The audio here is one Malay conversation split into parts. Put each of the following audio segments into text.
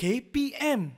KPM.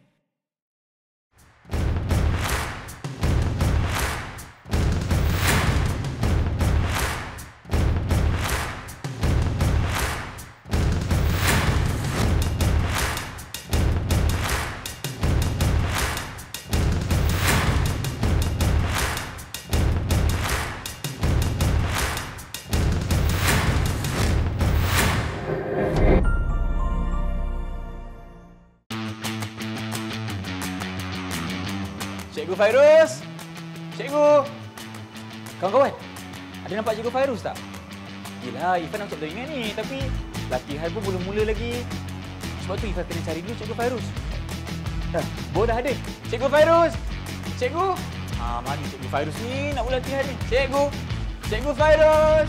Cikgu Fairuz! Cikgu! Kawan-kawan, ada nampak Cikgu Fairuz tak? Yelah, Ifan nak cakap teringat ni, tapi latihan pun belum mula lagi. Sebab tu Ifan kena cari dulu Cikgu Fairuz. Dah ada. Cikgu Fairuz! Cikgu! Mana Cikgu Fairuz ni nak mula latihan ni? Cikgu! Cikgu Fairuz!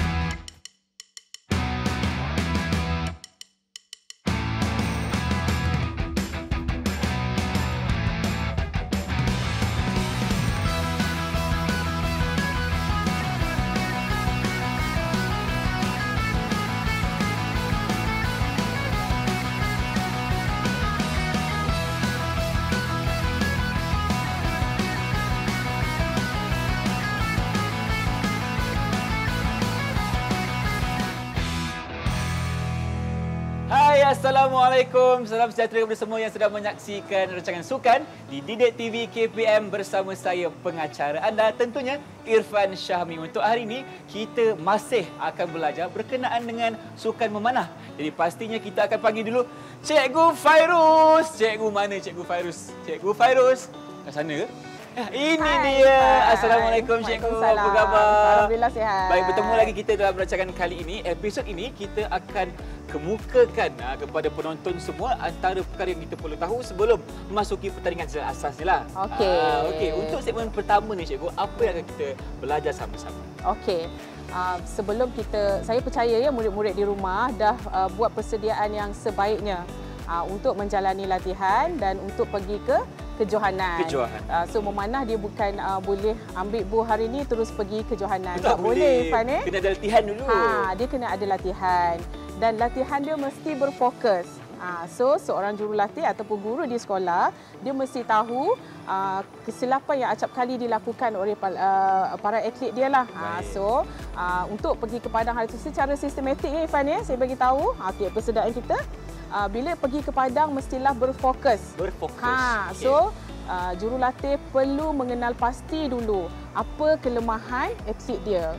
Assalamualaikum, salam sejahtera kepada semua yang sedang menyaksikan rancangan sukan di Didik TV KPM bersama saya pengacara anda tentunya Irfan Syahmi. Untuk hari ini kita masih akan belajar berkenaan dengan sukan memanah. Jadi pastinya kita akan panggil dulu Cikgu Fairuz. Cikgu mana Cikgu Fairuz? Cikgu Fairuz kat sana ke? Ini Hai, dia. Hai. Assalamualaikum Cikgu. Apa khabar? Alhamdulillah sihat. Baik, bertemu lagi kita dalam rancangan kali ini. Episod ini kita akan kemukakan kepada penonton semua antara perkara yang kita perlu tahu sebelum memasuki pertandingan secara asasnya lah. Okey. Okey, untuk segmen pertama ni Cikgu, apa yang akan kita belajar sama-sama? Okey. Sebelum saya percaya ya murid-murid di rumah dah buat persediaan yang sebaiknya untuk menjalani latihan dan untuk pergi ke kejohanan. So memanah dia bukan boleh ambil buah hari ni terus pergi kejohanan. Tak boleh Irfan. Kena ada latihan dulu. Dia kena ada latihan dan latihan dia mesti berfokus. So seorang jurulatih ataupun guru di sekolah dia mesti tahu kesilapan yang acap kali dilakukan oleh para atlet dia lah. So untuk pergi ke padang hari itu secara sistematik ya Irfan ya, saya bagi tahu. Okey, persediaan kita bila pergi ke padang mestilah berfokus. Berfokus. So jurulatih perlu mengenal pasti dulu apa kelemahan atlet dia.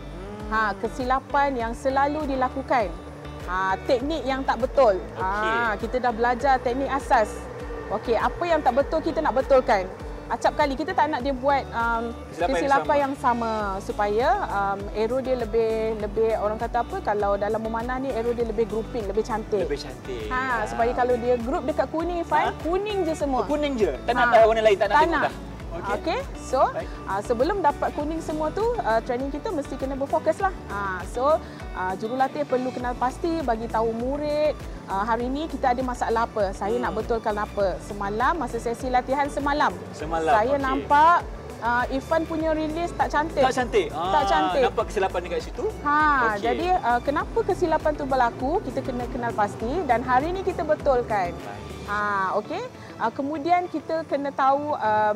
Kesilapan yang selalu dilakukan. Teknik yang tak betul. Kita dah belajar teknik asas. Okey, apa yang tak betul kita nak betulkan. Acap kali kita tak nak dia buat kesilapan yang sama supaya arrow dia lebih orang kata apa, kalau dalam memanah ni arrow dia lebih grouping, lebih cantik. Supaya kalau dia group dekat kuning Ifan, kuning je semua. Kuning je. Tak nak warna lain, tak nak tengok dah. Okey. So sebelum dapat kuning semua tu training kita mesti kena berfokus lah. So jurulatih perlu kenal pasti bagi tahu murid hari ni kita ada masalah apa. Saya nak betulkan apa. Semalam masa sesi latihan semalam saya nampak Irfan punya release tak cantik. Tak cantik. Tak cantik. Nampak kesilapan dekat situ. Jadi kenapa kesilapan tu berlaku kita kena kenal pasti dan hari ni kita betulkan. Okey. Kemudian kita kena tahu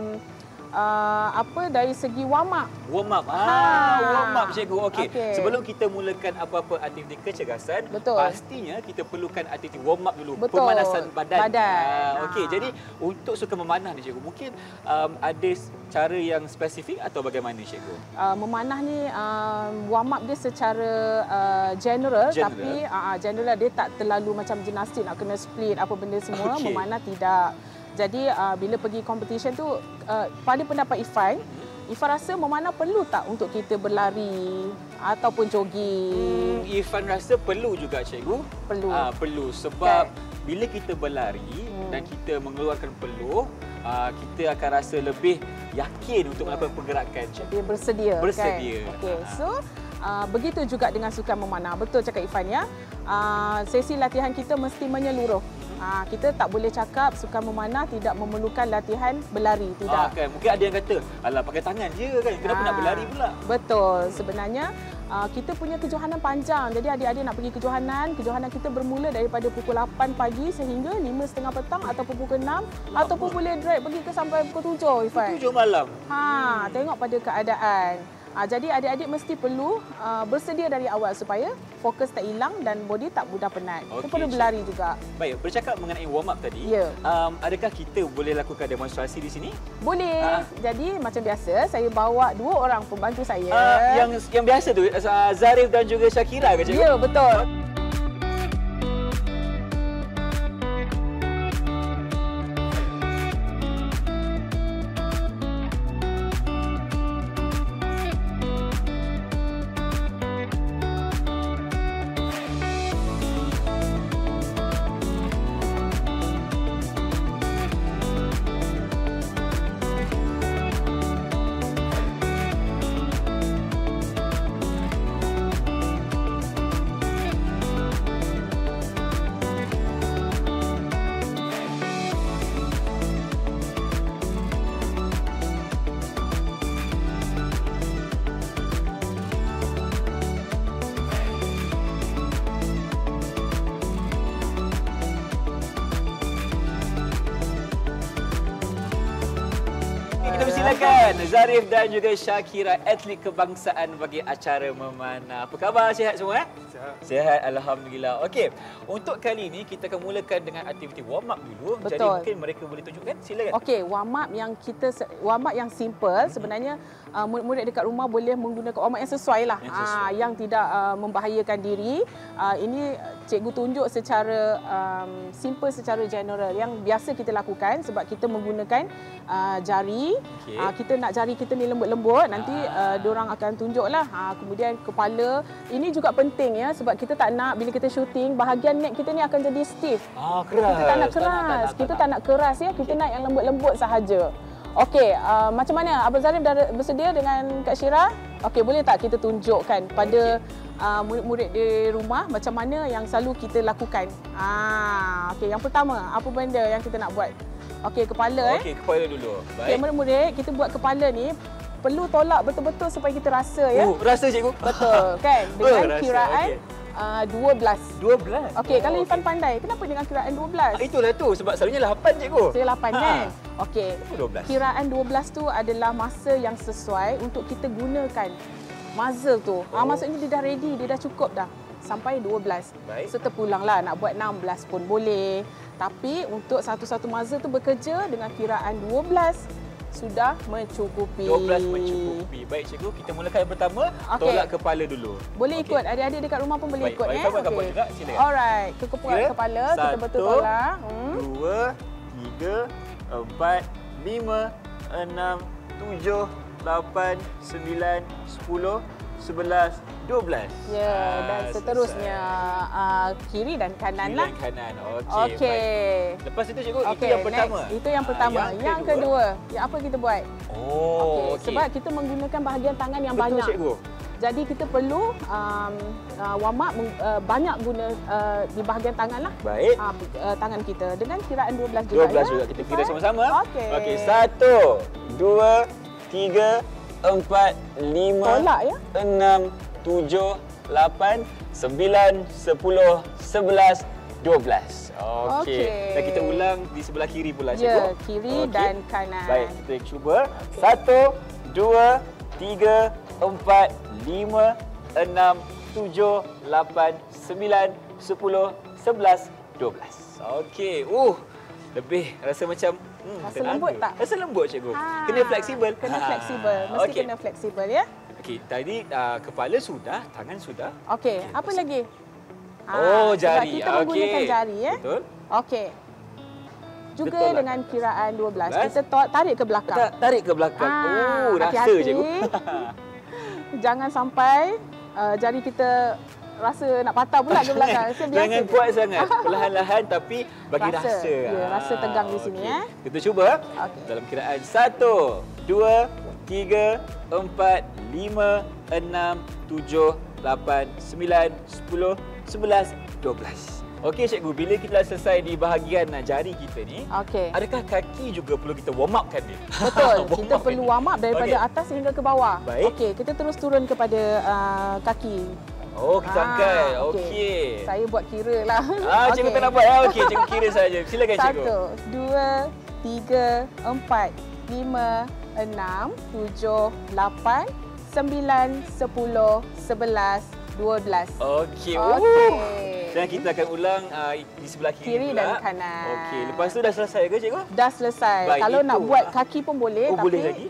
dari segi warm up. Warm up Cikgu. Okey. Sebelum kita mulakan apa-apa aktiviti kecergasan, pastinya kita perlukan aktiviti warm up dulu. Pemanasan badan. Okey. Jadi untuk sukan memanah ni Cikgu, mungkin ada cara yang spesifik atau bagaimana Cikgu? Memanah ni warm up dia secara general, tapi general dia tak terlalu macam gimnastik nak kena split apa benda semua. Memanah tidak. Jadi bila pergi competition tu pada pendapat Irfan rasa memanah perlu tak untuk kita berlari ataupun jogging? Irfan rasa perlu juga Cikgu. Perlu sebab bila kita berlari dan kita mengeluarkan peluh, kita akan rasa lebih yakin untuk melakukan pergerakan. Lebih bersedia. Bersedia. Kan? Okey. So begitu juga dengan sukan memanah. Betul cakap Irfan ya. Sesi latihan kita mesti menyeluruh. Kita tak boleh cakap sukan memanah tidak memerlukan latihan berlari, tidak. Kan? Mungkin ada yang kata, alah pakai tangan je kan, kenapa nak berlari pula? Betul. Sebenarnya kita punya kejohanan panjang. Jadi adik-adik nak pergi kejohanan kita bermula daripada pukul 8 pagi sehingga 5.30 petang ataupun pukul 6 ataupun boleh drag pergi ke sampai pukul 7, Irfan. 7 malam. Tengok pada keadaan. Jadi adik-adik mesti perlu bersedia dari awal supaya fokus tak hilang dan body tak mudah penat. Kita perlu berlari juga. Baik, bercakap mengenai warm up tadi. Ya. Adakah kita boleh lakukan demonstrasi di sini? Boleh. Jadi macam biasa saya bawa 2 orang pembantu saya. Yang biasa tu Zarif dan juga Shakira ke cikgu? Ya, betul. Kita persilakan Zarif dan juga Shakira, atlet kebangsaan bagi acara memanah. Apa khabar? Sihat semua? Sihat, Alhamdulillah. Okey, untuk kali ini kita akan mulakan dengan aktiviti warm up dulu. Betul. Jadi mungkin mereka boleh tunjukkan. Silakan. Okey, warm up yang simple. Sebenarnya murid-murid dekat rumah boleh menggunakan warm up yang sesuai lah. Yang tidak membahayakan diri. Ini cikgu tunjuk secara simple, secara general. Yang biasa kita lakukan sebab kita menggunakan jari. Kita nak jari kita ni lembut-lembut. Nanti diorang akan tunjuklah. Kemudian kepala. Ini juga penting ya sebab kita tak nak bila kita syuting bahagian neck kita ni akan jadi stiff. Keras. Kita tak nak keras. Kita tak nak keras ya. Kita nak yang lembut-lembut sahaja. Okey, macam mana? Abang Zarif dah bersedia dengan Kak Syira? Okey, boleh tak kita tunjukkan pada murid-murid di rumah macam mana yang selalu kita lakukan? Okey, yang pertama, apa benda yang kita nak buat? Okey, kepala Okey, kepala dulu. Baik. Okey, murid-murid, kita buat kepala ni perlu tolak betul-betul supaya kita rasa ya. Rasa cikgu? Betul, kan? Dengan rasa. kiraan 12. 12? Okey, kalau Irfan pandai, kenapa dengan kiraan 12? Itulah tu, sebab selalunya 8 cikgu. Saya 8 kan? Okey. 12. Kiraan 12 tu adalah masa yang sesuai untuk kita gunakan muzzle tu. Maksudnya dia dah ready, dia dah cukup dah. Sampai 12. Baik. So terpulanglah nak buat 16 pun boleh. Tapi untuk satu-satu muzzle tu bekerja dengan kiraan 12 sudah mencukupi. 12 mencukupi. Baik cikgu, kita mulakan yang pertama. Tolak kepala dulu. Boleh ikut. Adik-adik dekat rumah pun boleh ikut. Baik, akan buat juga. Silakan. Alright. Kepala kita betul tolak. 2, 3, 4, 5, 6, 7, 8, 9, 10, 11, 12. Ya, dan seterusnya kiri dan kanan lah. Kiri dan kanan. Okey. Lepas itu cikgu, itu yang pertama. Next. Itu yang pertama. Yang kedua, apa kita buat? Okey. Sebab kita menggunakan bahagian tangan yang banyak. Betul cikgu. Jadi kita perlu warm up banyak guna di bahagian tangan lah. Baik. Tangan kita dengan kiraan 12 juga. 12 juga. Kita kira sama-sama. Okey. 1, 2, 3, 4, 5, tolak ya. 6, 7, 8, 9, 10, 11, 12. Okey. Dan kita ulang di sebelah kiri pula cikgu. Ya, kiri dan kanan. Baik, kita cuba. 1, 2, 3, 4, 5, 6, 7, 8, 9, 10, 11, 12. Okey. Lebih rasa macam rasa lembut tak? Rasa lembut cikgu. Kena fleksibel. Kena fleksibel. Mesti kena fleksibel ya. Okey, tadi kepala sudah, tangan sudah. Okey, apa lagi? Jari. Kita menggunakan jari ya. Betul. Okey. Juga dengan kiraan 12. Kita tarik ke belakang. Tarik ke belakang. Rasa cikgu. Jangan sampai jari kita rasa nak patah pula ke belakang. Jangan kuat sangat. Perlahan-lahan tapi bagi rasa. Ya, rasa tegang di sini ya. Kita cuba. Dalam kiraan 1, 2, 3, 4, 5, 6, 7, 8, 9, 10, 11, 12. Okey cikgu, bila kita dah selesai di bahagian jari kita ni, Okey. adakah kaki juga perlu kita warm upkan dia? Betul. Warm Kita up perlu ni. warm up daripada Okey. atas hingga ke bawah. Baik. Okey, kita terus turun kepada kaki. Oh, kita angkat. okey. Okey. Saya buat kira lah. Cikgu tak nak buat. Okey, cikgu kira saja. Silakan cikgu. 1, 2, 3, 4, 5, 6, 7, 8, 9, 10, 11, 12. Okey. Okey. Dan kita akan ulang di sebelah kiri Kiri pula. dan kanan. Okey, lepas tu dah selesai ke cikgu? Dah selesai. Baik, Kalau nak itu. buat kaki pun boleh. Oh, tapi, boleh lagi?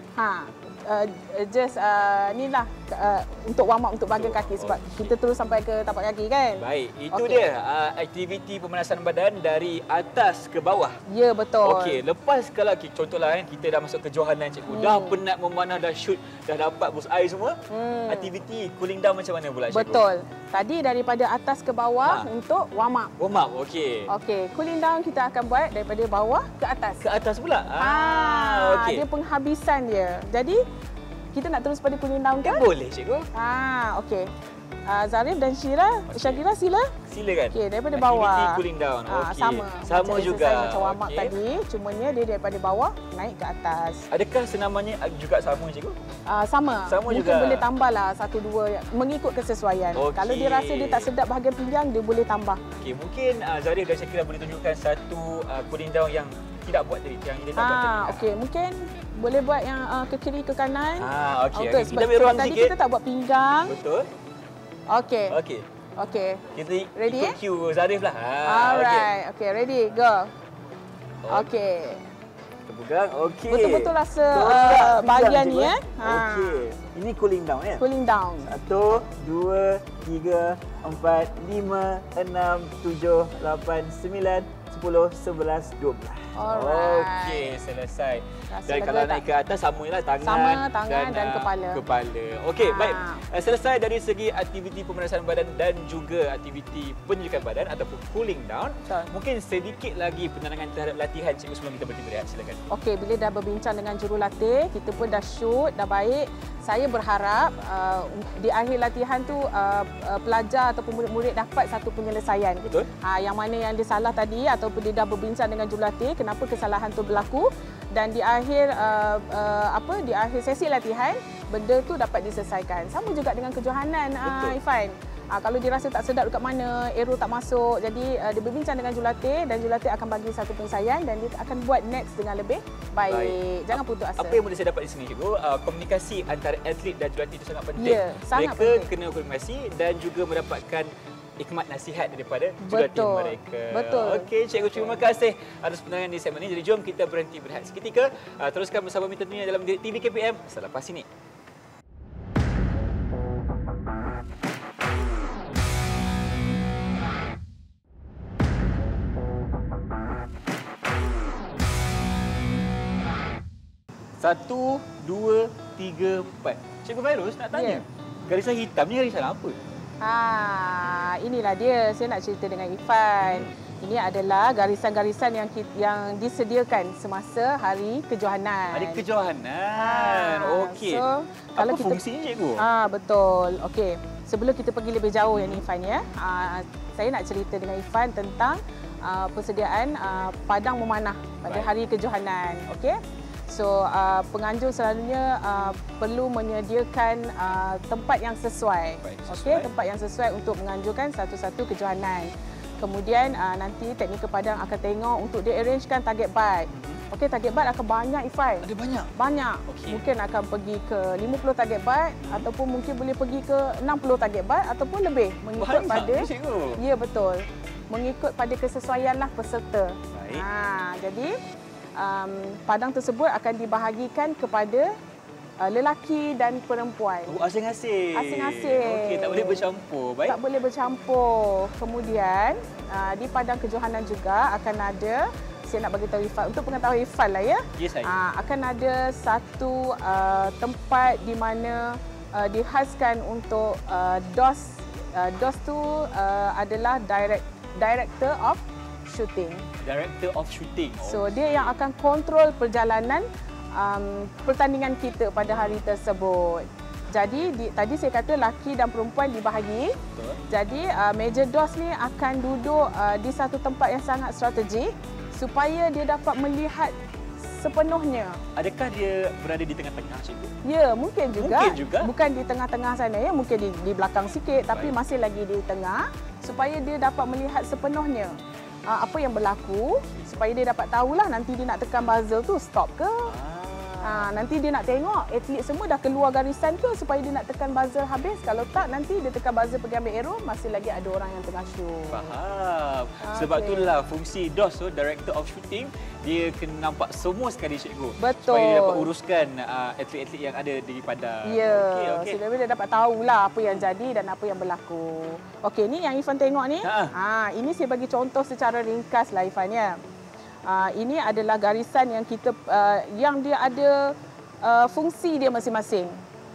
Just ni lah untuk warm up untuk bahagian kaki sebab kita terus sampai ke tapak kaki kan. Baik, itu Okey. dia aktiviti pemanasan badan dari atas ke bawah. Ya, betul. Okey, lepas kalau contohlah kan kita dah masuk kejohanan cikgu, dah penat memanah, dah shoot, dah dapat bus air semua. Aktiviti cooling down macam mana pula cikgu? Betul. Tadi daripada atas ke bawah untuk warm up. Warm up, okey. Okey, cooling down kita akan buat daripada bawah ke atas. Ke atas pula? Okey. Dia penghabisan dia. Jadi kita nak terus pada cooling down kan? Boleh cikgu. Okey. Zarif dan Syakira sila. Silakan. Okey, daripada Aktiviti bawah. cooling down. Okey. Sama. Sama Macam juga. exercise macam warm up Okey. tadi, cumanya dia daripada bawah naik ke atas. Adakah senamannya juga sama cikgu? Sama. Sama Mungkin juga. boleh tambahlah 1 2 mengikut kesesuaian. Okey. Kalau dia rasa dia tak sedap bahagian pinggang, dia boleh tambah. Okey, mungkin Zarif dan Syakira boleh tunjukkan satu cooling down yang tidak buat tadi, yang kita tak buat tadi. Okey, mungkin boleh buat yang ke kiri ke kanan. Okey. Okey, Kita ambil ruang tadi sikit. kita tak buat pinggang. Betul. Okey. Okey. Okey. Kita Ready, ikut cue Zarif lah. Alright. Okey, ready. Go. Okey. Kita pegang. Okey. Betul-betul rasa Tolak bahagian pinggang, ni cikgu, Okey. Ini cooling down ya. Cooling down. 1, 2, 3, 4, 5, 6, 7, 8, 9, 10, 11, 12. Alright. Okey, selesai. Rasa Dan lega kalau tak? naik ke atas samalah tangan, Sama, tangan dan kepala. Kepala. Okey, Ha. baik. Selesai dari segi aktiviti pemanasan badan dan juga aktiviti penyejukan badan ataupun cooling down. Betul. Mungkin sedikit lagi penerangan terhadap latihan cikgu sebelum kita berhenti berehat. Silakan. Okey, bila dah berbincang dengan jurulatih, kita pun dah shoot, dah baik. Saya berharap di akhir latihan tu pelajar ataupun murid-murid dapat satu penyelesaian. Betul. Yang mana yang dia salah tadi ataupun dia dah berbincang dengan jurulatih kenapa kesalahan tu berlaku dan di akhir di akhir sesi latihan benda tu dapat diselesaikan. Sama juga dengan kejohanan Ifan. Kalau dia rasa tak sedap dekat mana, arrow tak masuk, jadi dia berbincang dengan jurulatih dan jurulatih akan bagi satu penyelesaian dan dia akan buat next dengan lebih baik. Jangan putus asa. Apa yang boleh saya dapat di sini cikgu, komunikasi antara atlet dan jurulatih itu sangat penting. Ya, sangat mereka penting. kena komunikasi dan juga mendapatkan hikmat nasihat daripada jurulatih mereka. Betul. Okey, cikgu terima kasih atas penerangan di segmen ini. Jadi jom kita berhenti berehat seketika. Teruskan bersama kami tentunya dalam TV KPM selepas ini. Satu, dua, tiga, empat. Cikgu Fairuz nak tanya. Ya. Garisan hitam ni garisan apa? Inilah dia. Saya nak cerita dengan Ifan. Ini adalah garisan-garisan yang disediakan semasa hari kejohanan. Hari kejohanan. Okey. So, Apa fungsinya cikgu? Betul. Okey. Sebelum kita pergi lebih jauh yang ni Ifan ya. Saya nak cerita dengan Ifan tentang persediaan padang memanah pada hari kejohanan. Okey. So, penganjur selalunya perlu menyediakan tempat yang sesuai. Okey, tempat yang sesuai untuk menganjurkan satu-satu kejohanan. Kemudian nanti teknikal padang akan tengok untuk dia arrangekan target bite. Okey, target bite akan banyak Ifan. Ada banyak? Banyak. Okey. Mungkin akan pergi ke 50 target bite ataupun mungkin boleh pergi ke 60 target bite ataupun lebih mengikut Banyak pada cikgu. Ya, betul. Mengikut pada kesesuaianlah peserta. Baik. Jadi padang tersebut akan dibahagikan kepada lelaki dan perempuan. Asing-asing. Asing-asing. Okey, tak boleh bercampur. Baik. Tak boleh bercampur. Kemudian di padang kejohanan juga akan ada, saya nak bagi tahu Ifan, untuk pengetahuan Ifan lah ya. Ya, saya. Akan ada satu tempat di mana dihaskan untuk DOS. DOS tu adalah Director of Shooting. Director of Shooting. So dia yang akan kontrol perjalanan pertandingan kita pada hari tersebut. Jadi tadi saya kata laki dan perempuan dibahagi. Betul. Jadi meja DOS ni akan duduk di satu tempat yang sangat strategik supaya dia dapat melihat sepenuhnya. Adakah dia berada di tengah-tengah, cikgu? Ya, mungkin juga. Mungkin juga. Bukan di tengah-tengah sana ya, mungkin di belakang sikit tapi Baik. masih lagi di tengah supaya dia dapat melihat sepenuhnya apa yang berlaku, supaya dia dapat tahulah nanti dia nak tekan buzzer tu stop ke. Nanti dia nak tengok atlet semua dah keluar garisan ke supaya dia nak tekan buzzer habis. Kalau tak, nanti dia tekan buzzer pergi ambil arrow, masih lagi ada orang yang tengah shoot. Faham. Sebab itulah fungsi DOS tu, Director of Shooting, dia kena nampak semua sekali, cikgu. Betul. Supaya dia dapat uruskan atlet-atlet yang ada di padang. Ya, Okey. so dia dapat tahulah apa yang jadi dan apa yang berlaku. Okey, ni yang Ifan tengok ni. Ini saya bagi contoh secara ringkas lah Ifan ya. Ini adalah garisan yang kita yang dia ada fungsi dia masing-masing.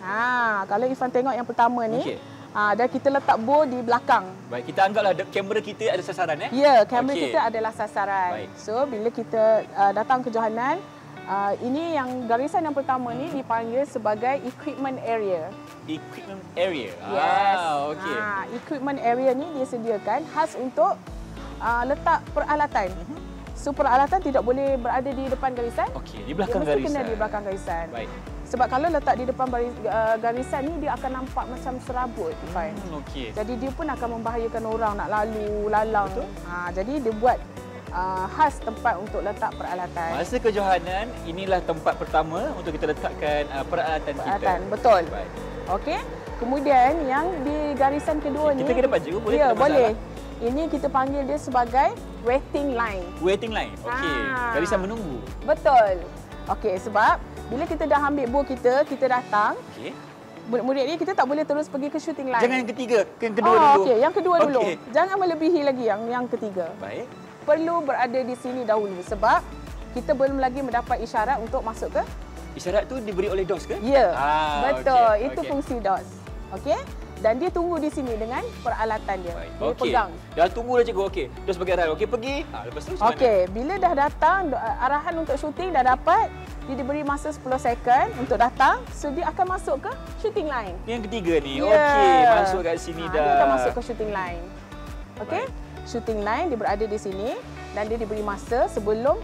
Kalau Ifan tengok yang pertama ni, Okey. dan kita letak bow di belakang. Baik, kita anggaplah kamera kita ada sasaran Ya, kamera Okey. kita adalah sasaran. Baik. So bila kita datang ke Johanan, ini yang garisan yang pertama ni dipanggil sebagai equipment area. Equipment area. Yes. Okey. Equipment area ni disediakan khas untuk letak peralatan. So peralatan tidak boleh berada di depan garisan. Okey, di belakang dia mesti garisan. kena di belakang garisan. Baik. Sebab kalau letak di depan garisan ni dia akan nampak macam serabut, Ifan. Okey. Jadi dia pun akan membahayakan orang nak lalu lalang. Betul. Jadi dia buat khas tempat untuk letak peralatan. Masa ke Johanan, inilah tempat pertama untuk kita letakkan peralatan kita. Betul. Baik. Okey. Kemudian yang di garisan kedua ni, Kita ke depan, cikgu? Boleh, Ya, tak ada boleh. masalah. Ini kita panggil dia sebagai waiting line. Waiting line. Okey. Garisan menunggu. Betul. Okey, sebab bila kita dah ambil bow kita datang, Okey. murid-murid ni kita tak boleh terus pergi ke shooting line. Jangan yang ketiga, yang kedua dulu. Okey, yang kedua dulu. Okey. Jangan melebihi lagi yang ketiga. Baik. Perlu berada di sini dahulu sebab kita belum lagi mendapat isyarat untuk masuk ke. Isyarat tu diberi oleh DOS ke? Ya, betul. okey, Itu okey. fungsi DOS. Okey? Dan dia tunggu di sini dengan peralatan dia. Baik. Dia Okey. pegang. Dah tunggu dah, cikgu. Okey. DOS bagi arahan. Okey, pergi. Lepas tu macam mana? Okey, bila dah datang, arahan untuk syuting dah dapat, dia diberi masa 10 second untuk datang. So, dia akan masuk ke shooting line. Yang ketiga ni. Ya. Okey, masuk kat sini dah. Dia akan masuk ke shooting line. Okey? Baik. Shooting line, dia berada di sini dan dia diberi masa sebelum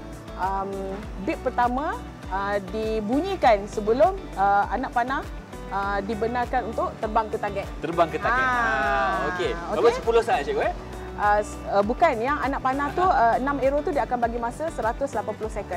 beep pertama dibunyikan sebelum anak panah dibenarkan untuk terbang ke target. Terbang ke target. Okey. okey. Berapa 10 saat, cikgu? Bukan, yang anak panah tu 6 arrow tu dia akan bagi masa 180 second.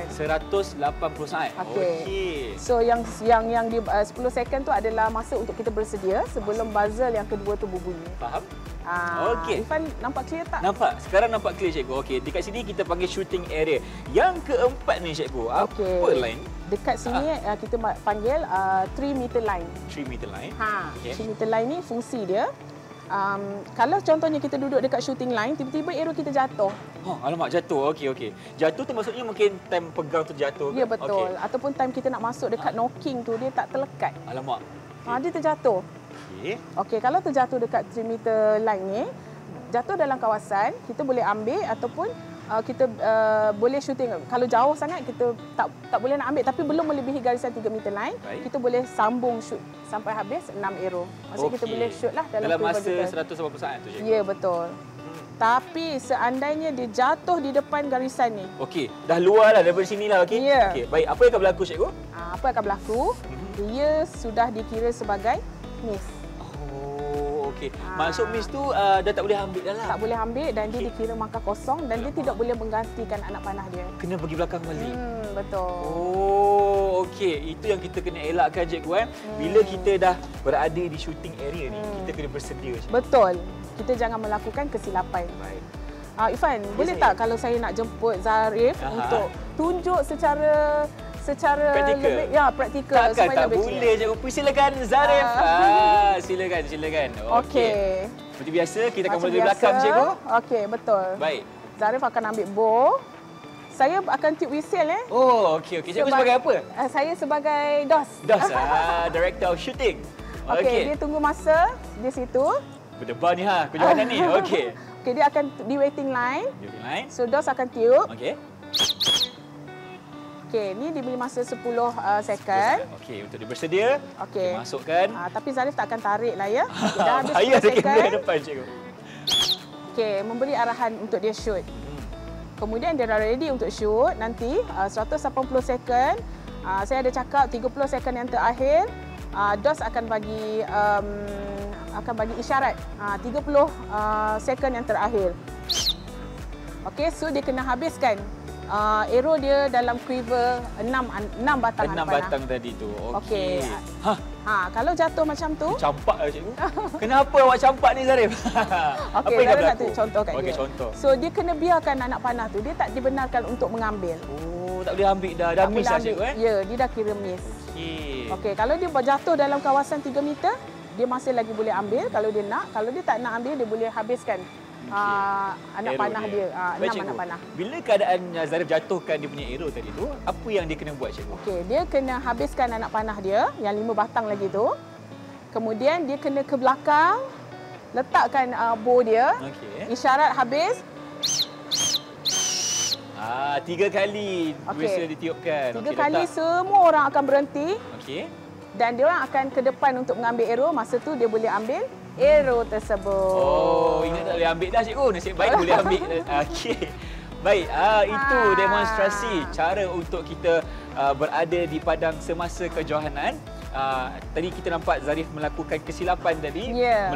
180 saat. Okey. So yang di 10 second tu adalah masa untuk kita bersedia sebelum buzzer yang kedua tu berbunyi. Faham? Okey. Ifan nampak clear tak? Nampak? Sekarang nampak clear, cikgu. Okey, dekat sini kita panggil shooting area. Yang keempat ni, cikgu. Okey. Apa line? Dekat sini kita panggil 3 meter line. 3 meter line. Okey. 3 meter line ni fungsi dia. Kalau contohnya kita duduk dekat shooting line, tiba-tiba arrow kita jatuh. Oh, alamak, jatuh. Okey, okey. Jatuh tu maksudnya mungkin time pegang tu jatuh ke? Ya, betul. Okey. Ataupun time kita nak masuk dekat knocking tu, dia tak terlekat. Alamak. Dia terjatuh. Okey. Okey, kalau terjatuh dekat 3 meter line ni, jatuh dalam kawasan, kita boleh ambil ataupun kita boleh shooting. Kalau jauh sangat kita tak boleh nak ambil tapi belum melebihi garisan 3 meter line, Baik. kita boleh sambung shoot sampai habis 6 arrow. Maksudnya kita Okey. boleh shoot lah dalam masa kita. 180 saat tu, cikgu. Ya, betul. Tapi seandainya dia jatuh di depan garisan ni, Okey, dah luar lah daripada sini lah. Okey. Ya. Okey, baik. Apa yang akan berlaku, cikgu? apa yang akan berlaku? Dia sudah dikira sebagai miss. Oh, okey. Maksud miss tu dah tak boleh ambil dah lah. Tak boleh ambil dan dia dikira markah kosong dan dia tidak boleh menggantikan anak panah dia. Kena pergi belakang balik. Betul. Oh, okey. Itu yang kita kena elakkan, cikgu. Bila kita dah berada di shooting area ni, kita kena bersedia, cikgu. Betul. Kita jangan melakukan kesilapan. Baik. Ifan, boleh saya. tak kalau saya nak jemput Zarif untuk tunjuk secara Praktikal? lebih praktikal Takkan supaya tak lebih boleh, cikgu. Silakan, Zarif. Silakan. Okey. Seperti biasa, kita akan Macam mula dari belakang, biasa. cikgu. Okey, betul. Baik. Zarif akan ambil bow. Saya akan tiup whistle Oh, okey. Cikgu sebagai apa? Saya sebagai DOS. DOS, Director of Shooting. Okey, dia tunggu masa di situ. Berdebar ni kejohanan ni. Okey. Okey, dia akan di waiting line. Shooting line. So DOS akan tiup. Okey. Okey, ni diberi masa 10 second. Okey, untuk dia bersedia, Okey. kita masukkan. Tapi Zarif tak akan tarik lah ya. Okay, dah habis Bahaya 10 ada kamera second. depan, cikgu. Okey, memberi arahan untuk dia shoot. Kemudian dia dah ready untuk shoot. Nanti 180 second, saya ada cakap 30 second yang terakhir, DOS akan bagi isyarat 30 second yang terakhir. Okey, so dia kena habiskan arrow dia dalam quiver 6 batang 6 batang tadi tu. Okey. Kalau jatuh macam tu, campak lah, cikgu. Kenapa awak campak ni, Zarif? Okey, Apa yang nak contoh kat dia. Okey, contoh. So dia kena biarkan anak panah tu, dia tak dibenarkan untuk mengambil. Oh, tak boleh ambil dah. Dah miss lah, cikgu Ya, dia dah kira miss. Okey. Okey, kalau dia jatuh dalam kawasan 3 meter, dia masih lagi boleh ambil kalau dia nak. Kalau dia tak nak ambil, dia boleh habiskan anak panah dia. 6 anak panah. Bila keadaan Zarif jatuhkan dia punya arrow tadi tu, apa yang dia kena buat, cikgu? Okey, dia kena habiskan anak panah dia yang 5 batang lagi tu. Kemudian dia kena ke belakang, letakkan bow dia. Okey. Isyarat habis. 3 kali whistle ditiupkan. 3 kali semua orang akan berhenti. Okey. Dan dia orang akan ke depan untuk mengambil arrow. Masa tu dia boleh ambil arrow tersebut. Oh, ingat tak boleh ambil dah, cikgu. Nasib baik boleh ambil. Okey. Baik, itu demonstrasi cara untuk kita berada di padang semasa kejohanan. Tadi kita nampak Zarif melakukan kesilapan tadi,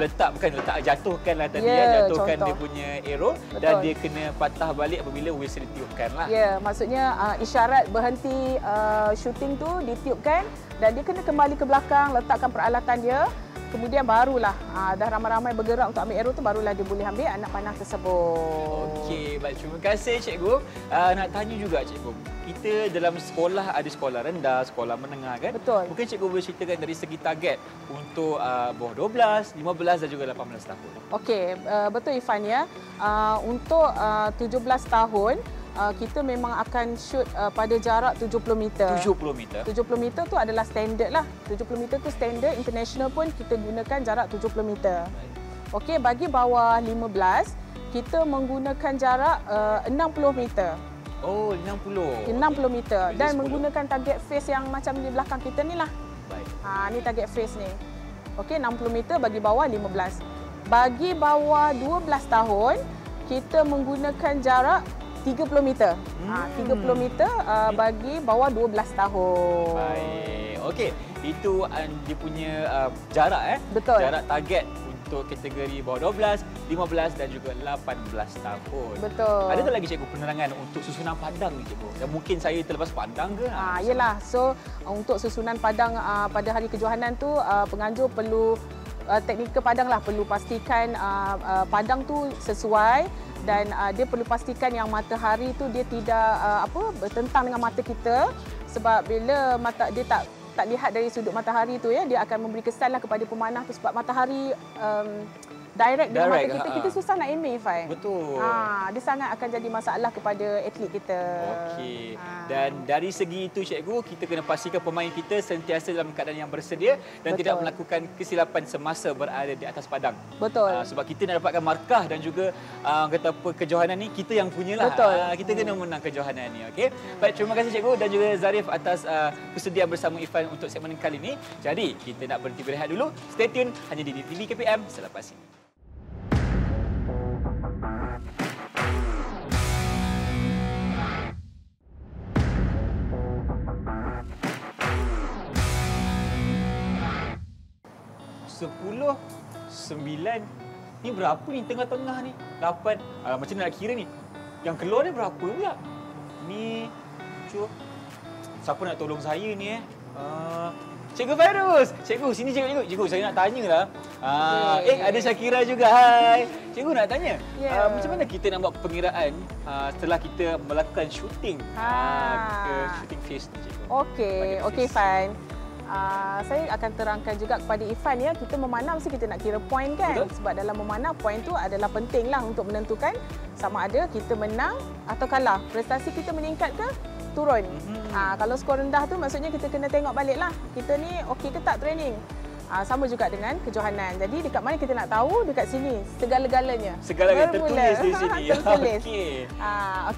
jatuhkanlah tadi, jatuhkan dia punya arrow. Betul. Dan dia kena patah balik apabila whistle ditiupkan lah. Ya, maksudnya isyarat berhenti shooting tu ditiupkan dan dia kena kembali ke belakang, letakkan peralatan dia. Kemudian barulah dah ramai-ramai bergerak untuk ambil arrow tu, barulah dia boleh ambil anak panah tersebut. Okey, baik, terima kasih, cikgu. Nak tanya juga, cikgu, kita dalam sekolah ada sekolah rendah, sekolah menengah kan? Betul. Mungkin cikgu boleh ceritakan dari segi target untuk bawah 12, 15 dan juga 18 tahun. Okey, betul Ifan ya. Untuk 17 tahun, kita memang akan shoot pada jarak 70 meter. 70 meter? 70 meter tu adalah standard lah. 70 meter tu standard, international pun kita gunakan jarak 70 meter. Okey, bagi bawah 15, kita menggunakan jarak 60 meter. Oh, 60. 60 meter dan menggunakan target face yang macam di belakang kita ni lah. Baik. Ni target face ni. Okey, 60 meter bagi bawah 15. Bagi bawah 12 tahun, kita menggunakan jarak 30 meter. 30 meter bagi bawah 12 tahun. Baik. Okey, itu dia punya jarak Betul. Jarak target untuk kategori bawah 12, 15 dan juga 18 tahun. Betul. Ada tak lagi, cikgu, penerangan untuk susunan padang ni, cikgu? Dan mungkin saya terlepas pandang ke? Yalah. So untuk susunan padang pada hari kejohanan tu, penganjur perlu teknikal padang lah, perlu pastikan padang tu sesuai dan dia perlu pastikan yang matahari tu dia tidak bertentang dengan mata kita, sebab bila dia tak lihat dari sudut matahari tu ya, dia akan memberi kesanlah kepada pemanah tu, sebab matahari direct dengan mata kita, kita susah nak aim, Ifan. Betul. Dia sangat akan jadi masalah kepada atlet kita. Okey. Dan dari segi itu, cikgu, kita kena pastikan pemain kita sentiasa dalam keadaan yang bersedia dan tidak melakukan kesilapan semasa berada di atas padang. Betul. Sebab kita nak dapatkan markah dan juga kata apa, kejohanan ni kita yang punyalah. Betul. Kita kena menang kejohanan ni, okey. Baik, terima kasih, cikgu, dan juga Zarif atas kesediaan bersama Ifan untuk segmen kali ini. Jadi, kita nak berhenti berehat dulu. Stay tune hanya di TV KPM selepas ini. Sepuluh, 9, ni berapa ni tengah-tengah ni? 8, macam mana nak kira ni? Yang keluar ni berapa pula? Ni, siapa nak tolong saya ni Cikgu Fairuz! Cikgu, sini cikgu. Cikgu, saya nak tanya lah. Ada Syakira juga. Hai. Cikgu nak tanya, macam mana kita nak buat pengiraan setelah kita melakukan shooting? Ke shooting face ni, cikgu? Okey, fine. Saya akan terangkan juga kepada Ifan ya, kita memanah mesti kita nak kira point kan. Betul? Sebab dalam memanah point tu adalah penting lah untuk menentukan sama ada kita menang atau kalah. Prestasi kita meningkat ke turun. Kalau skor rendah tu maksudnya kita kena tengok balik lah. Kita ni okey ke tak training. Sama juga dengan kejohanan. Jadi dekat mana kita nak tahu? Dekat sini. Segala-galanya. Segala-galanya tertulis di sini. Tertulis. Okey. Okey.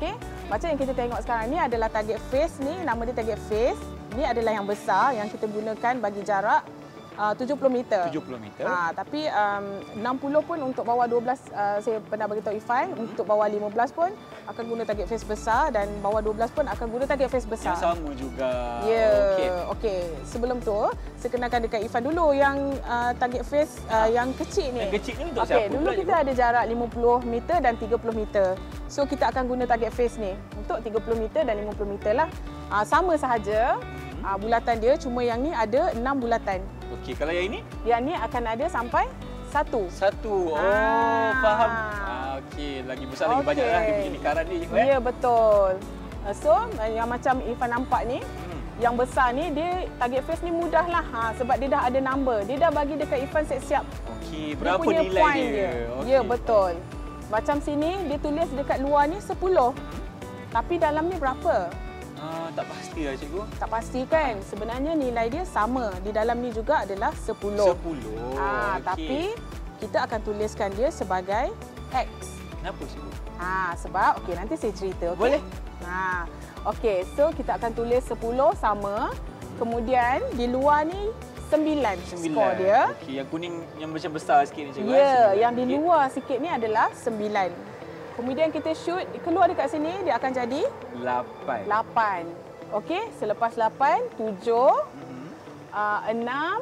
Macam yang kita tengok sekarang ni adalah target face ni, nama dia target face. Ni adalah yang besar yang kita gunakan bagi jarak 70 meter. 70 meter. Tapi 60 pun untuk bawah 12, saya pernah beritahu Ifan, untuk bawah 15 pun akan guna target face besar dan bawah 12 pun akan guna target face besar. Yang sama juga. Ya, okey. Sebelum tu, saya kenalkan dekat Ifan dulu yang target face yang kecil ni. Yang kecil ni untuk siapa? Dulu kita ada jarak 50 meter dan 30 meter. So kita akan guna target face ni untuk 30 meter dan 50 meter lah. Sama sahaja. Bulatan dia, cuma yang ni ada 6 bulatan. Okey, kalau yang ini? Yang ni akan ada sampai 1. 1. Oh, faham. Okey, lagi besar lagi banyak lah dia punya lingkaran ni. Ya, betul. So, yang macam Ifan nampak ni, yang besar ni, dia target face ni mudah lah. Sebab dia dah ada number. Dia dah bagi dekat Ifan siap-siap. Okey, berapa dia nilai point dia? Ya, betul. Macam sini, dia tulis dekat luar ni 10. Tapi dalam ni berapa? Tak pasti lah cikgu. Tak pasti kan. Sebenarnya nilai dia sama. Di dalam ni juga adalah 10. 10. Tapi kita akan tuliskan dia sebagai X. Kenapa cikgu? Sebab nanti saya cerita. Okay? Boleh. Okey, so kita akan tulis 10 sama. Kemudian di luar ni 9 skor dia. Okey, yang kuning yang macam besar sikit ni cikgu. Ya, yang di luar sikit ni adalah 9. Kemudian kita shoot, keluar dekat sini, dia akan jadi 8. 8. Okey, selepas 8, 7, 6, 5, 4,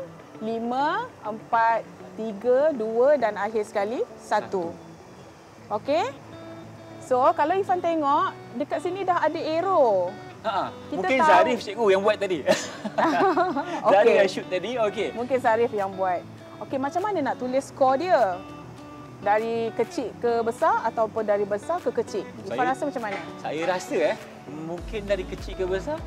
3, 2 dan akhir sekali 1. Okey? So, kalau Ifan tengok, dekat sini dah ada arrow. Mungkin Zarif cikgu yang buat tadi. Zarif yang shoot tadi, okey. Mungkin Zarif yang buat. Okey, macam mana nak tulis skor dia? Dari kecil ke besar ataupun dari besar ke kecil? Ifan rasa macam mana? Saya rasa mungkin dari kecil ke besar.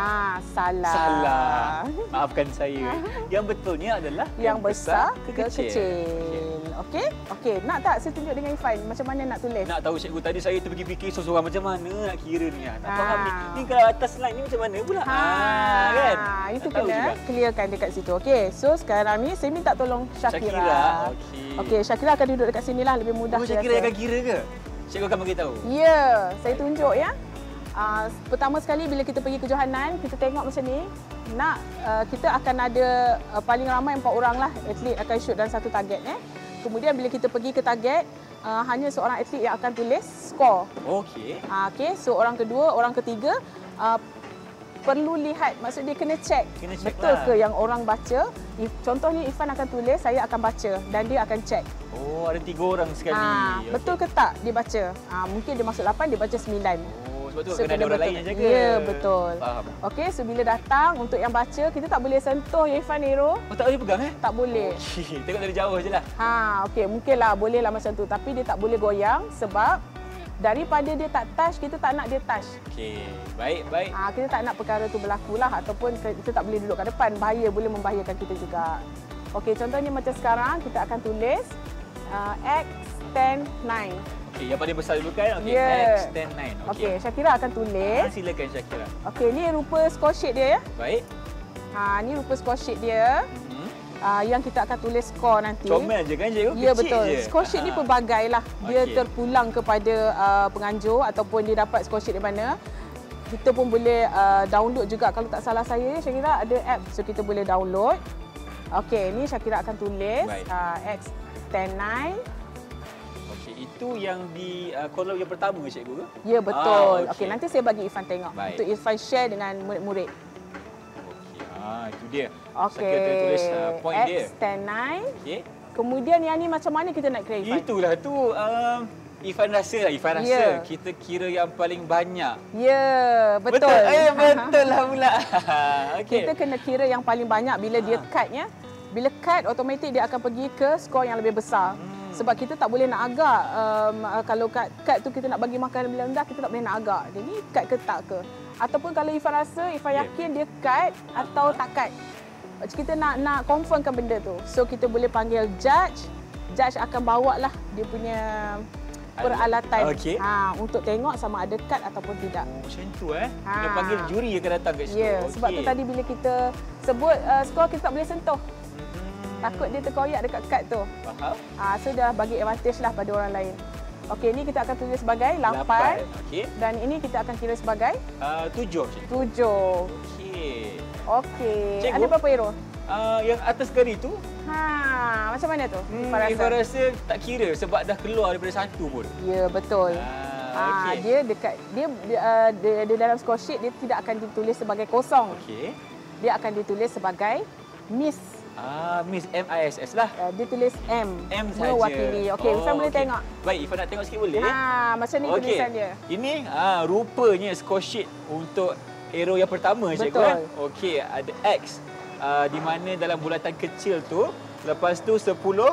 Salah. Maafkan saya. Yang betulnya adalah yang besar ke kecil. Okey, nak tak saya tunjuk dengan Ifan macam mana nak tulis? Nak tahu cikgu, tadi saya terfikir seorang macam mana nak kira ni. Tak faham ni. Ni kalau atas slide ni macam mana pula? Kan? Itu kena clearkan dekat situ. Okey, so sekarang ni saya minta tolong Syakira. Okey, Syakira akan duduk dekat sinilah, lebih mudah. Syakira akan kira ke? Cikgu akan bagi tahu. Ya, saya tunjuk ya. Pertama sekali bila kita pergi ke Johanan, kita tengok macam ni. Kita akan ada paling ramai 4 orang lah atlet akan shoot dalam satu target. Kemudian bila kita pergi ke target, hanya seorang atlet yang akan tulis skor. Okey, so orang kedua, orang ketiga perlu lihat, maksud dia kena check betul ke yang orang baca. Contohnya Ifan akan tulis, saya akan baca dan dia akan check. Oh, ada 3 orang sekali. Betul ke tak dia baca? Mungkin dia masuk 8, dia baca 9. Sebab tu kena ada orang lain yang jaga. Ya, betul. Faham. Okey, so bila datang untuk yang baca, kita tak boleh sentuh ya Ifan arrow. Tak boleh pegang Tak boleh. Okey, tengok dari jauh je lah. Okey, mungkinlah bolehlah macam tu, tapi dia tak boleh goyang sebab daripada dia tak touch, kita tak nak dia touch. Okey, baik. Kita tak nak perkara tu berlaku lah, ataupun kita tak boleh duduk kat depan, bahaya, boleh membahayakan kita juga. Okey, contohnya macam sekarang kita akan tulis X109. Okey, yang paling besar dulu kan? Okey, X109. Okey, Syakira akan tulis. Silakan Syakira. Okey, ni rupa score sheet dia ya. Baik. Ni rupa score sheet dia. Yang kita akan tulis skor nanti. Comel je kan cikgu? Ya, betul. Score sheet ni pelbagai lah. Dia terpulang kepada penganjur ataupun dia dapat score sheet di mana. Kita pun boleh download juga. Kalau tak salah saya, Syakira ada app. So, kita boleh download. Okey, ni Syakira akan tulis X109. Itu yang di kolom yang pertama ke cikgu? Ya, betul. Okey, nanti saya bagi Ifan tengok. Baik. Untuk Ifan share dengan murid-murid. Okey, itu dia. Okey. Kita tulis point dia. X109. Okey. Kemudian yang ni macam mana kita nak kira Ifan? Itulah tu. Ifan rasa kita kira yang paling banyak. Ya, betul. Betul lah pula. Okay. Kita kena kira yang paling banyak bila dia cutnya. Bila cut, automatik dia akan pergi ke skor yang lebih besar. Sebab kita tak boleh nak agak. Kalau cut tu kita nak bagi makan bila rendah, kita tak boleh nak agak. Jadi cut ke tak ke. Ataupun kalau Ifan rasa, Ifan yakin dia cut atau tak cut. Kita nak confirmkan benda tu. So kita boleh panggil judge. Judge akan bawa lah dia punya peralatan untuk tengok sama ada cut ataupun tidak. Macam tu Kena panggil juri akan datang kat situ. Ya, sebab tu tadi bila kita sebut skor kita tak boleh sentuh. Takut dia terkoyak dekat kad tu. Faham. So dah bagi advantage lah pada orang lain. Okey, ini kita akan tulis sebagai 8. Okey. Dan ini kita akan kira sebagai 7. 7. Okey. Okey. Cikgu? Ada berapa hero? Yang atas sekali tu, Macam mana tu? Ifah rasa tak kira sebab dah keluar daripada 1 pun. Ya, betul. Okey. Dia dekat dia dalam score sheet dia tidak akan ditulis sebagai kosong. Okey. Dia akan ditulis sebagai miss. Miss MISS lah. Dia tulis M. M saja. Mewakili. Okey, Ifan boleh okey. tengok. Baik, Ifan nak tengok sikit boleh? Macam ni tulisan dia. Ini rupanya score sheet untuk arrow yang pertama, cikgu. Betul. Okey, ada X. Di mana dalam bulatan kecil tu, lepas tu 10, 9,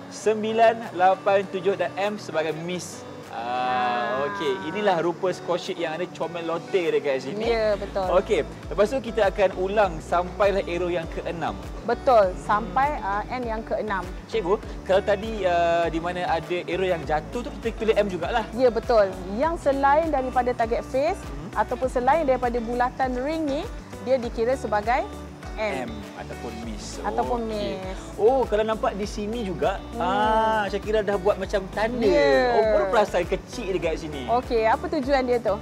8, 7 dan M sebagai miss. Okey, inilah rupa score sheet yang ada comel lote dekat sini. Ya, betul. Okey, lepas tu kita akan ulang sampailah arrow yang ke-6. Betul, sampai N yang ke-6. Cikgu, kalau tadi di mana ada arrow yang jatuh tu kita tulis M jugalah. Ya, betul. Yang selain daripada target face ataupun selain daripada bulatan ring ni, dia dikira sebagai M. Ataupun miss. Ataupun Okey. miss. Oh, kalau nampak di sini juga, Syakira dah buat macam tanda. Ya. Baru perasan kecil dekat sini. Okey, apa tujuan dia tu?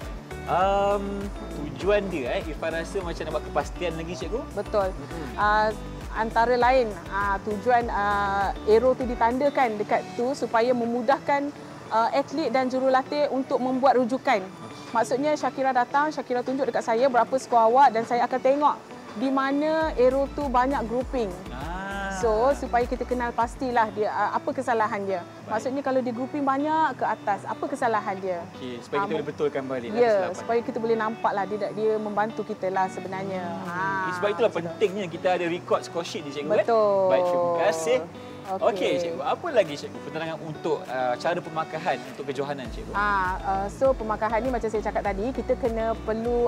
Tujuan dia, Ifan rasa macam nak buat kepastian lagi, cikgu. Betul. Antara lain, tujuan arrow tu ditandakan dekat tu supaya memudahkan atlet dan jurulatih untuk membuat rujukan. Maksudnya Syakira datang, Syakira tunjuk dekat saya berapa skor awak dan saya akan tengok di mana arrow tu banyak grouping. So, supaya kita kenal pastilah dia apa kesalahan dia. Maksudnya kalau dia grouping banyak ke atas, apa kesalahan dia. Okey, supaya kita boleh betulkan balik. Ya, supaya kita boleh nampaklah dia membantu kita lah sebenarnya. Sebab itulah pentingnya kita ada record score sheet ni, cikgu. Betul. Baik, terima kasih. Okey, Okey. cikgu. Apa lagi, cikgu, penerangan untuk cara pemakahan untuk kejohanan, cikgu? So pemakahan ni macam saya cakap tadi, kita kena perlu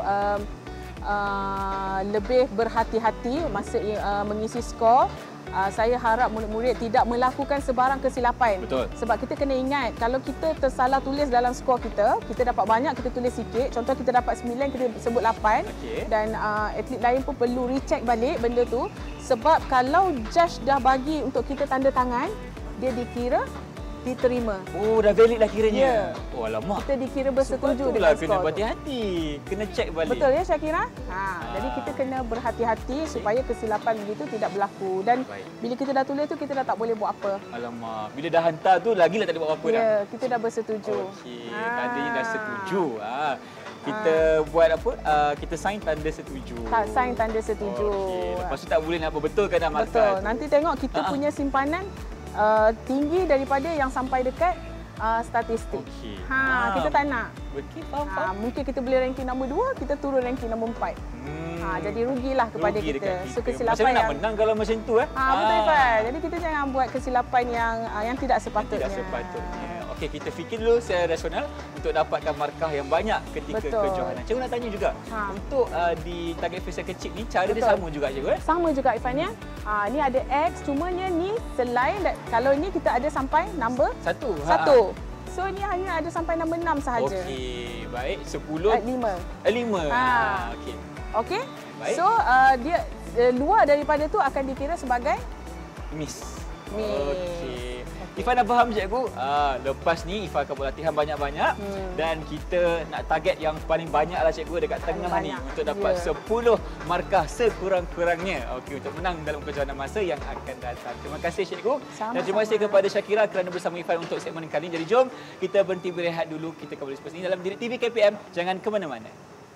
lebih berhati-hati masa mengisi skor. Saya harap murid-murid tidak melakukan sebarang kesilapan. Betul. Sebab kita kena ingat, kalau kita tersalah tulis dalam skor kita, kita dapat banyak, kita tulis sikit. Contoh kita dapat 9, kita sebut 8. Okey. Dan atlet lain pun perlu recheck balik benda tu. Sebab kalau judge dah bagi untuk kita tanda tangan, dia dikira diterima. Oh, dah valid lah kiranya. Ya. Oh, alamak. Kita dikira bersetuju Sepatutlah dengan kena skor tu. berhati-hati. Kena check balik. Betul ya Syakira? Jadi kita kena berhati-hati supaya kesilapan begitu tidak berlaku. Dan Baik. bila kita dah tulis tu, kita dah tak boleh buat apa. Alamak. Bila dah hantar tu, lagilah tak boleh buat apa dah. Ya, kita dah bersetuju. Okey, tandanya dah setuju. Kita buat apa? Kita sign tanda setuju. Sign tanda setuju. Okey, lepas tu tak boleh nak betulkan dah markah. Betul. Nanti tengok kita punya simpanan tinggi daripada yang sampai dekat statistik. Okey. Kita tak nak. Okey, faham. Mungkin kita boleh ranking nombor 2, kita turun ranking nombor 4. Jadi rugilah kepada Rugi kita. dekat So kesilapan macam mana nak yang menang kalau macam tu betul Ifan. Jadi kita jangan buat kesilapan yang tidak sepatutnya. Tidak sepatutnya. Okey, kita fikir dulu secara rasional untuk dapatkan markah yang banyak ketika Betul. kejohanan. Cikgu nak tanya juga, untuk di target face yang kecil ni, cara dia Betul. sama juga, cikgu? Sama juga Ifan ya. Ni ada X, cumanya ni selain kalau ni kita ada sampai nombor 1. 1. So ni hanya ada sampai nombor 6 sahaja. Okey, baik. 10. 5. 5. Okey. Okey. Baik. So dia luar daripada tu akan dikira sebagai Miss. Miss. Okey. Ifan dah faham, cikgu. Lepas ni Ifan akan buat latihan banyak-banyak dan kita nak target yang paling banyak lah, cikgu, dekat tengah ni banyak. untuk dapat 10 markah sekurang-kurangnya. Okey, untuk menang dalam kejohanan masa yang akan datang. Terima kasih, cikgu. Sama-sama. Dan terima kasih kepada Syakira kerana bersama Ifan untuk segmen kali ini. Jadi jom kita berhenti berehat dulu. Kita kembali selepas ini dalam Didik TV KPM. Jangan ke mana-mana.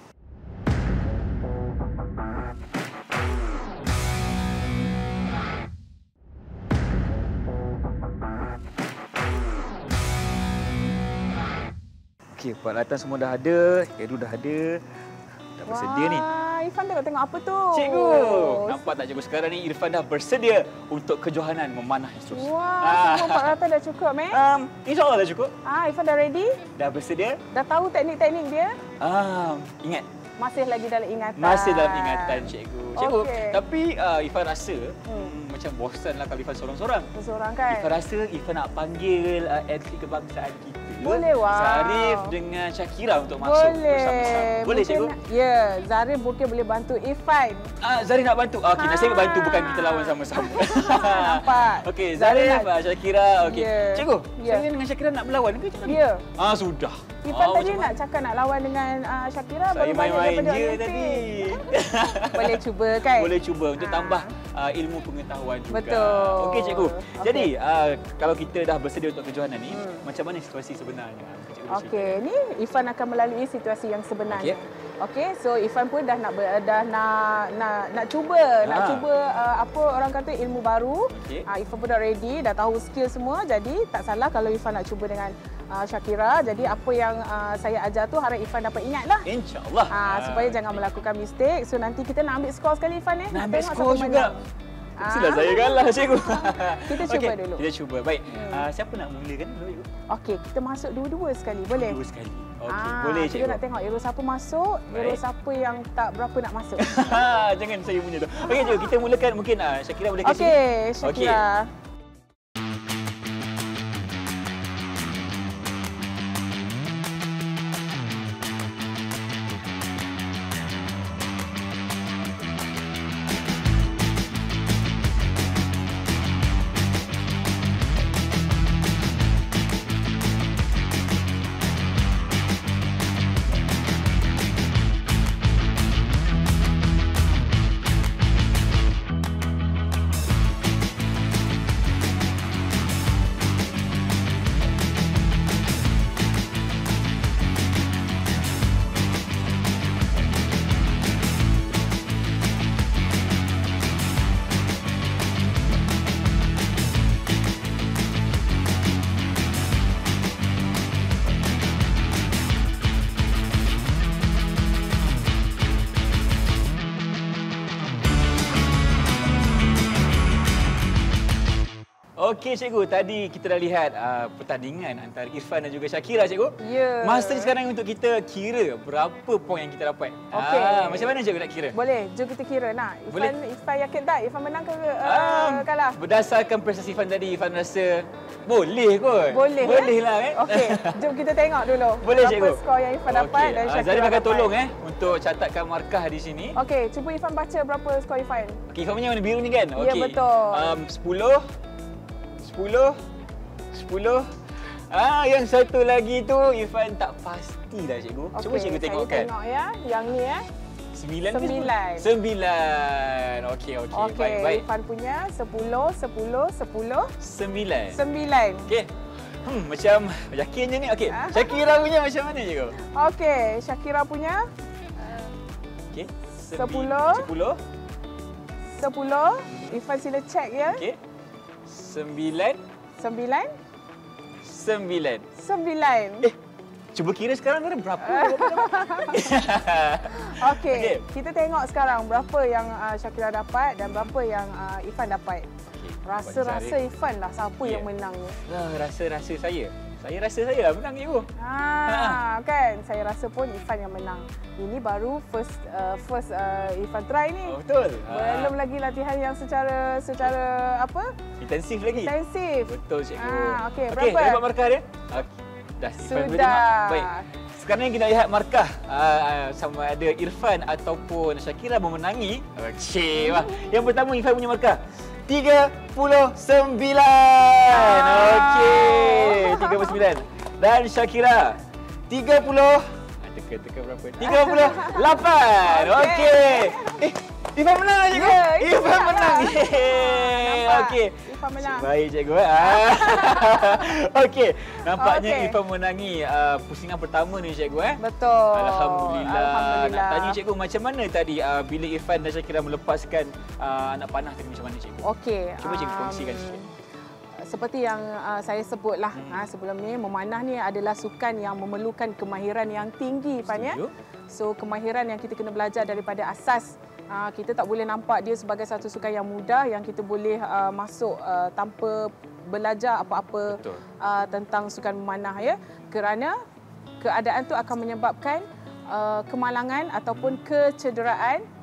Okey, peralatan semua dah ada, Edu dah ada. Dah bersedia ni. Irfan tengok apa tu? Cikgu, nampak tak, cikgu, sekarang ni Irfan dah bersedia untuk kejohanan memanah instruksi. Wah, semua peralatan dah cukup, InsyaAllah dah cukup. Irfan dah ready? Dah bersedia. Dah tahu teknik-teknik dia? Ingat. Masih lagi dalam ingatan. Masih dalam ingatan, cikgu. Cikgu, Okey. tapi Irfan rasa macam bosan lah kalau Irfan sorang-sorang. Seorang kan? Irfan rasa Irfan nak panggil atlet kebangsaan kita. Boleh, wow. Zarif dengan Shakira untuk masuk bersama-sama. Boleh, cikgu? Ya, Zarif mungkin boleh bantu Irfan. Zarif nak bantu. Okey, nasib bantu bukan kita lawan sama-sama. Nampak. Okey, Zarif, Shakira. Okey. Ya. Cikgu, Ya. saya dengan Shakira nak berlawan ke macam mana? Ya. Sudah. Irfan tadi macam nak cakap nak lawan dengan Shakira. Saya baru balik main-main daripada je Olimpik. tadi. Boleh cuba kan? Boleh cuba untuk tambah ilmu pengetahuan juga. Betul. Okey, cikgu. Okey. Jadi, kalau kita dah bersedia untuk kejohanan ni, macam mana situasi sebenarnya? Cikgu Okey, ni Irfan akan melalui situasi yang sebenarnya. Okey. Okey, so Irfan pun dah nak cuba, apa orang kata ilmu baru. Okey. Irfan pun dah ready, dah tahu skill semua. Jadi tak salah kalau Irfan nak cuba dengan Shakira. Jadi apa yang saya ajar tu harap Irfan dapat ingat lah. InsyaAllah. Supaya jangan melakukan mistake. So nanti kita nak ambil skor sekali Irfan Nak ambil tengok skor siapa juga. menang. Mestilah saya kalah, cikgu. Kita cuba Okey, dulu. Kita cuba. Baik. Siapa nak mulakan dulu, cikgu? Okey, kita masuk dua-dua sekali. Boleh? Dua sekali. Okey, boleh, Kita cikgu. nak tengok hero siapa masuk, hero Baik. siapa yang tak berapa nak masuk. Jangan saya punya tu. Okey, cikgu, kita mulakan mungkin Shakira boleh ke sini. Okey, Shakira. Okey, cikgu. Tadi kita dah lihat pertandingan antara Irfan dan juga Shakira, cikgu. Ya. Masa sekarang untuk kita kira berapa poin yang kita dapat. Okey. Macam mana cikgu nak kira? Boleh, jom kita kira nak. Boleh. Irfan yakin tak? Irfan menang ke kalah? Berdasarkan prestasi Irfan tadi, Irfan rasa boleh kot. Boleh, Boleh lah kan? Okey, jom kita tengok dulu. Boleh, berapa cikgu. skor yang Irfan dapat dan Shakira Zarif akan dapat. tolong untuk catatkan markah di sini. Okey, cuba Irfan baca berapa skor Irfan. Okey, Irfan punya warna biru ni kan? Ya, Okey. betul. 10. Yang satu lagi tu Irfan tak pasti dah, cikgu. Cuba cikgu tengokkan. Saya tengok ya. Yang ni 9 ke 9. 9. Okey. Baik. Irfan punya 10, 10, 10, 9. 9. Okey. Macam yakin je ni. Okey. Shakira punya macam mana, cikgu? Okey, Shakira punya Okey. 10. 10. 10. Irfan sila check ya. Okey. 9. 9. 9. 9. Cuba kira sekarang ada berapa? Okey, kita tengok sekarang berapa yang Shakira dapat dan berapa yang Irfan dapat. Rasa-rasa Irfan lah siapa yang menang ni. Rasa-rasa saya. Saya rasa saya menang, cikgu. Kan? Saya rasa pun Irfan yang menang. Ini baru first Irfan try ni. Betul. Belum lagi latihan yang secara apa? Intensif lagi. Intensif. Betul, cikgu. Okey, Okey, berapa? dah dapat markah dia? Okey. Dah, Irfan boleh Sudah. terima. Baik. Sekarang ni kita lihat markah sama ada Irfan ataupun Shakira memenangi. Okey, wah. Yang pertama Irfan punya markah 39. Okey, 39. Dan Shakira 30. Teka berapa? 38. Okey. Irfan menang, cikgu. Ya, Irfan menang. Nampak? Okey. Irfan menang. Baik, cikgu. Okey. Nampaknya Okey. Irfan menangi pusingan pertama ni, cikgu. Betul. Alhamdulillah. Alhamdulillah. Nak tanya cikgu macam mana tadi bila Irfan dan Shakira melepaskan anak panah tadi macam mana, cikgu? Okey. Cuba cikgu kongsikan sikit. Seperti yang saya sebutlah sebelum ni, memanah ni adalah sukan yang memerlukan kemahiran yang tinggi, Pan ya. Setuju. So kemahiran yang kita kena belajar daripada asas. Kita tak boleh nampak dia sebagai satu sukan yang mudah yang kita boleh masuk tanpa belajar apa-apa tentang sukan memanah ya. Kerana keadaan tu akan menyebabkan kemalangan ataupun kecederaan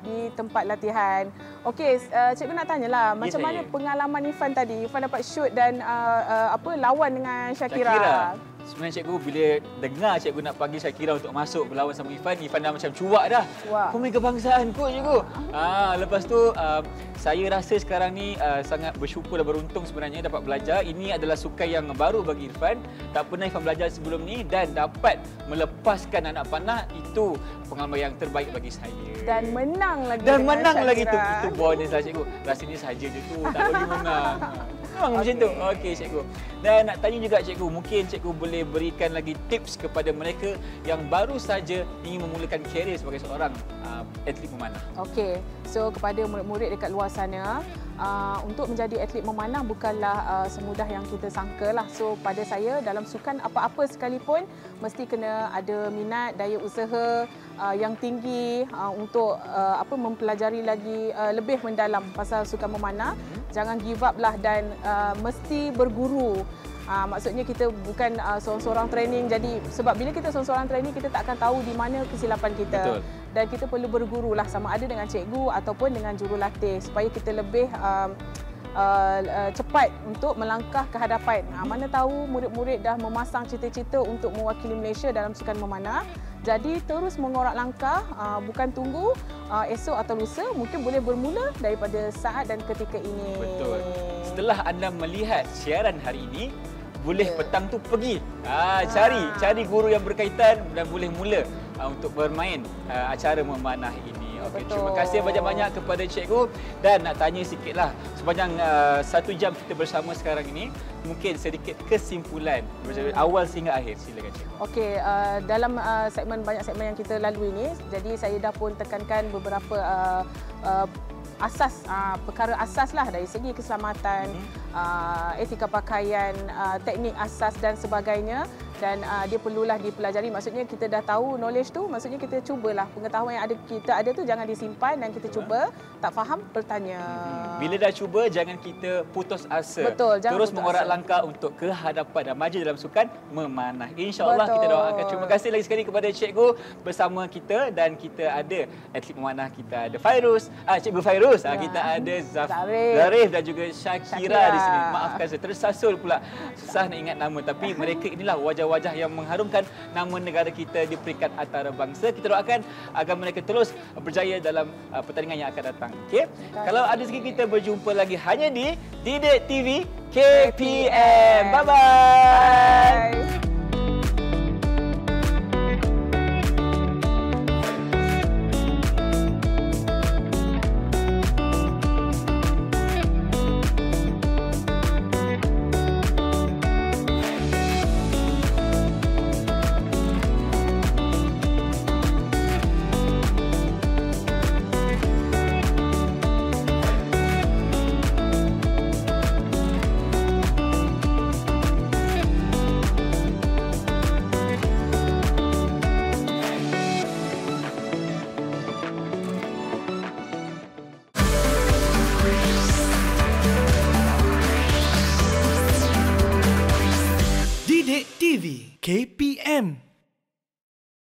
di tempat latihan. Okey, cikgu nak tanyalah macam mana pengalaman Irfan tadi? Irfan dapat shoot dan lawan dengan Shakira. Sebenarnya cikgu bila dengar cikgu nak panggil Shakira untuk masuk berlawan sama Irfan dah macam cuak dah. Pemain kebangsaan kot cikgu. Lepas tu saya rasa sekarang ni sangat bersyukur dan beruntung sebenarnya dapat belajar. Ini adalah sukan yang baru bagi Irfan. Tak pernah Irfan belajar sebelum ni dan dapat melepaskan anak panah, itu pengalaman yang terbaik bagi saya. Dan menang lagi. Dan menang lagi tu. Itu bonus lah cikgu. Rasanya saja je tu, tak boleh menang. Memang macam tu. Okey cikgu. Dan nak tanya juga cikgu, mungkin cikgu boleh berikan lagi tips kepada mereka yang baru saja ingin memulakan karier sebagai seorang atlet memanah. Okey. So kepada murid-murid dekat luar sana, untuk menjadi atlet memanah bukanlah semudah yang kita sangka lah. So pada saya dalam sukan apa-apa sekalipun mesti kena ada minat, daya usaha yang tinggi untuk mempelajari lagi lebih mendalam pasal sukan memanah. Jangan give up lah dan mesti berguru. Maksudnya kita bukan seorang-seorang training, jadi sebab bila kita seorang-seorang training kita tak akan tahu di mana kesilapan kita. Betul. Dan kita perlu berguru lah sama ada dengan cikgu ataupun dengan jurulatih supaya kita lebih cepat untuk melangkah ke hadapan. Mana tahu murid-murid dah memasang cita-cita untuk mewakili Malaysia dalam sukan memanah. Jadi terus mengorak langkah, bukan tunggu esok atau lusa, mungkin boleh bermula daripada saat dan ketika ini. Betul. Setelah anda melihat siaran hari ini, boleh petang tu pergi cari guru yang berkaitan dan boleh mula untuk bermain acara memanah ini. Okay, terima kasih banyak-banyak kepada cikgu dan nak tanya sikitlah sepanjang 1 jam kita bersama sekarang ini, mungkin sedikit kesimpulan awal sehingga akhir. Silakan cikgu. Okey, dalam banyak segmen yang kita lalui ini, jadi saya dah pun tekankan beberapa asas, perkara asas lah dari segi keselamatan, etika pakaian, teknik asas dan sebagainya. Dan dia perlulah dipelajari. Maksudnya kita dah tahu knowledge tu, maksudnya kita cubalah pengetahuan yang kita ada tu jangan disimpan dan kita cuba. Tak faham, bertanya. Bila dah cuba, jangan kita putus asa. Betul, jangan terus mengorak langkah untuk ke hadapan dan maju dalam sukan memanah. InsyaAllah kita doakan. Terima kasih lagi sekali kepada cikgu bersama kita, dan kita ada atlet memanah, kita ada Fairuz, cikgu Fairuz, kita ada Zarif dan juga Shakira di sini. Maafkan saya tersasul pula, susah nak ingat nama, tapi mereka inilah wajah-wajah yang mengharumkan nama negara kita di peringkat antarabangsa. Kita doakan agar mereka terus berjaya dalam pertandingan yang akan datang. Okey. Kalau ada rezeki kita berjumpa lagi hanya di Didik TV KPM. Bye-bye. Didik TV KP